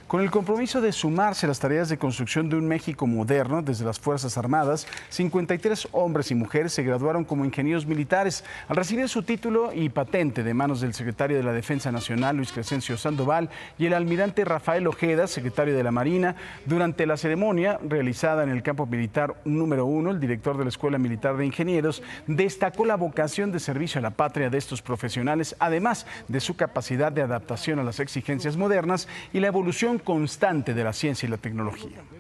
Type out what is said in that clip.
Con el compromiso de sumarse a las tareas de construcción de un México moderno desde las Fuerzas Armadas, 53 hombres y mujeres se graduaron como ingenieros militares. Al recibir su título y patente de manos del secretario de la Defensa Nacional, Luis Crescencio Sandoval, y el almirante Rafael Ojeda, secretario de la Marina, durante la ceremonia realizada en el campo militar número 1, el director de la Escuela Militar de Ingenieros destacó la vocación de servicio a la patria de estos profesionales, además de su capacidad de adaptación a las exigencias modernas y la evolución constante de la ciencia y la tecnología.